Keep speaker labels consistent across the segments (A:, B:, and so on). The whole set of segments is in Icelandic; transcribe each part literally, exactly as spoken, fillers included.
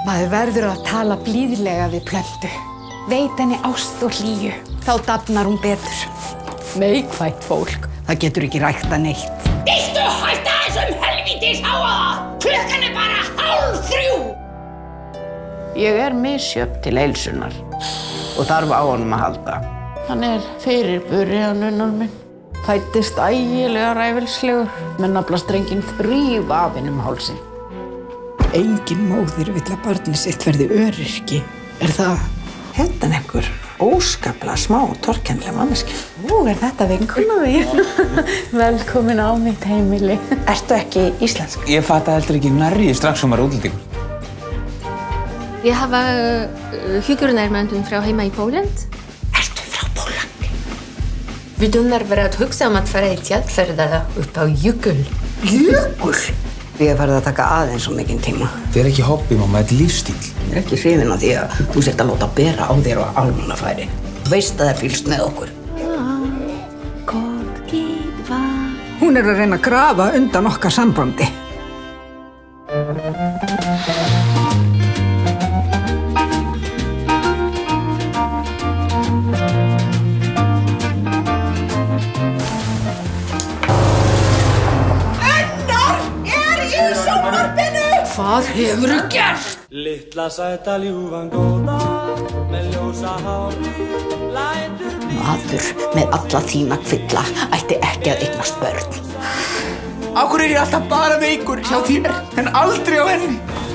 A: Maður verður að tala blíðlega við plöntu. Veit henni ást og hlýju. Þá dafnar hún betur. Neikvætt fólk, það getur ekki rækta neitt.
B: Viltu hætta þessum helvítis hávaða? Klukkan er bara hálf þrjú!
C: Ég er misjöfn til heilsunnar og þarf á honum að halda. Hann er fyrirburi á nunnur minn. Fæddist ægilega ræfilslegur, með naflastrenginn þríf af henni um hálsinn.
D: Engin móðir vill að barnið sitt verði öryrki. Er það?
E: Hérna er einhver óskaplega smá og torkennileg manneskja.
A: Ú, er þetta vinkona þín? Velkomin á mitt heimili.
E: Ertu ekki íslensk?
F: Ég fatta heldur ekki nærri strax sem var útlendingur.
G: Ég hafa uh, hjúkrunarmenntun frá heima í Póland.
E: Ertu frá Pólandi?
G: Við dunnar verið að hugsa um að fara í tjaldferðara upp á jökul.
E: Jökul?
A: Ég er farið að taka aðeins svo mikinn tíma.
F: Þetta er ekki hobby, mamma, þetta er lífstíl.
A: Ég er ekki hrifin af því að þú sért að láta bera á þér á almannafæri. Þú veist að það er fylgst með okkur.
D: Hún er að reyna að grafa undan okkar sambandi.
A: Hvað hefurðu gert?
H: Litla sæta ljúfan góða með ljósa hári lætur mig.
A: Maður með alla þína kvilla ætti ekki að eignast börn.
F: Á hverju er ég alltaf bara veikur hjá þér, en aldrei á henni?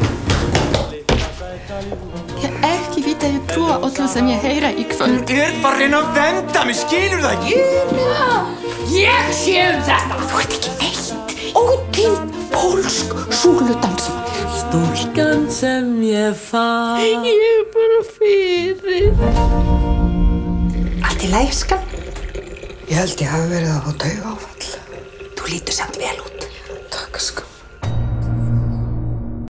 G: Ég ekki vita ég trúa öllu sem ég heyra í kvöld.
F: Þú er bara að reyna að venda mig, skilur það ekki?
B: Ég sé um þetta!
A: Þú ert ekki neitt. Ótín pólsk súludans.
H: Stúlkan sem ég fann.
G: Ég er bara fyrir.
E: Allt í lagi, skan?
D: Ég held ég hafi verið að fá taugaáfall.
E: Þú lítur samt vel út.
D: Takk, skan.